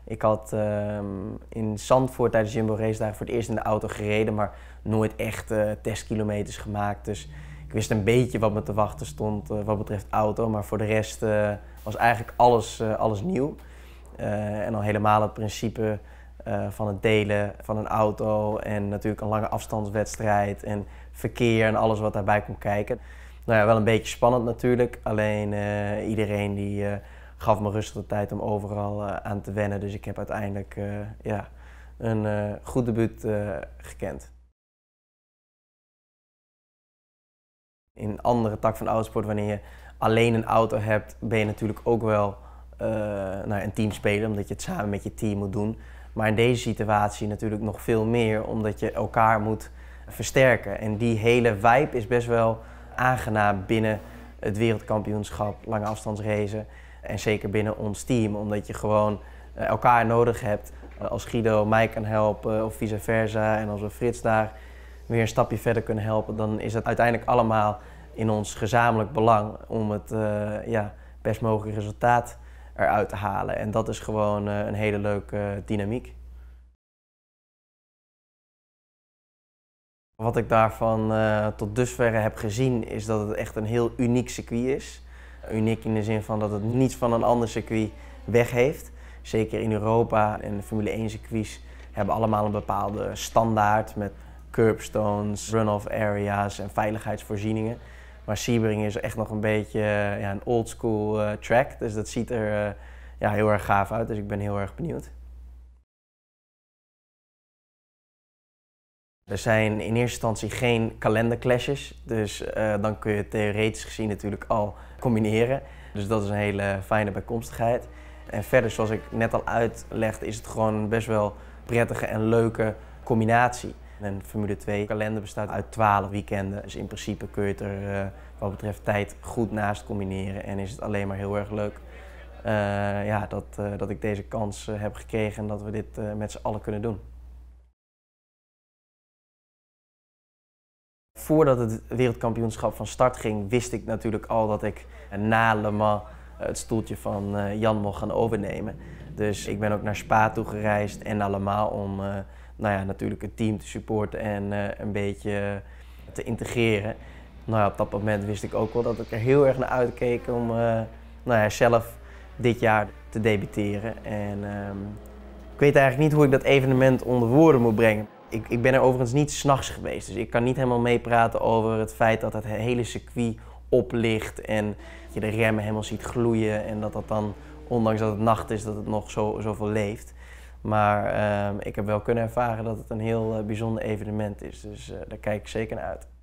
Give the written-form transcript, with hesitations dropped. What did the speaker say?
Ik had in Zandvoort tijdens Jumbo Race dagen voor het eerst in de auto gereden, maar nooit echt testkilometers gemaakt. Dus ik wist een beetje wat me te wachten stond wat betreft auto, maar voor de rest was eigenlijk alles nieuw. En al helemaal het principe van het delen van een auto en natuurlijk een lange afstandswedstrijd en verkeer en alles wat daarbij komt kijken. Nou ja, wel een beetje spannend natuurlijk, alleen iedereen die gaf me rustig de tijd om overal aan te wennen. Dus ik heb uiteindelijk een goed debuut gekend. In een andere tak van autosport, wanneer je alleen een auto hebt, ben je natuurlijk ook wel een teamspeler, omdat je het samen met je team moet doen. Maar in deze situatie natuurlijk nog veel meer, omdat je elkaar moet versterken. En die hele vibe is best wel aangenaam binnen het wereldkampioenschap lange afstandsracen. En zeker binnen ons team, omdat je gewoon elkaar nodig hebt. Als Guido mij kan helpen of vice versa en als we Frits daar weer een stapje verder kunnen helpen, dan is het uiteindelijk allemaal in ons gezamenlijk belang om het best mogelijke resultaat eruit te halen. En dat is gewoon een hele leuke dynamiek. Wat ik daarvan tot dusverre heb gezien is dat het echt een heel uniek circuit is. Uniek in de zin van dat het niets van een ander circuit weg heeft. Zeker in Europa en de Formule 1 circuits hebben allemaal een bepaalde standaard met curbstones, run-off areas en veiligheidsvoorzieningen. Maar Sebring is echt nog een beetje een oldschool track, dus dat ziet er heel erg gaaf uit. Dus ik ben heel erg benieuwd. Er zijn in eerste instantie geen kalenderclashes, dus dan kun je theoretisch gezien natuurlijk al combineren. Dus dat is een hele fijne bijkomstigheid. En verder, zoals ik net al uitlegde, is het gewoon een best wel prettige en leuke combinatie. Een Formule 2 kalender bestaat uit 12 weekenden, dus in principe kun je het er wat betreft tijd goed naast combineren. En is het alleen maar heel erg leuk dat ik deze kans heb gekregen en dat we dit met z'n allen kunnen doen. Voordat het wereldkampioenschap van start ging, wist ik natuurlijk al dat ik na Le Mans het stoeltje van Jan mocht gaan overnemen. Dus ik ben ook naar Spa toe gereisd en naar Le Mans om natuurlijk het team te supporten en een beetje te integreren. Op dat moment wist ik ook wel dat ik er heel erg naar uitkeek om zelf dit jaar te debuteren. En ik weet eigenlijk niet hoe ik dat evenement onder woorden moet brengen. Ik ben er overigens niet 's nachts geweest, dus ik kan niet helemaal meepraten over het feit dat het hele circuit oplicht en dat je de remmen helemaal ziet gloeien en dat dan, ondanks dat het nacht is, dat het nog zoveel leeft. Maar ik heb wel kunnen ervaren dat het een heel bijzonder evenement is, dus daar kijk ik zeker naar uit.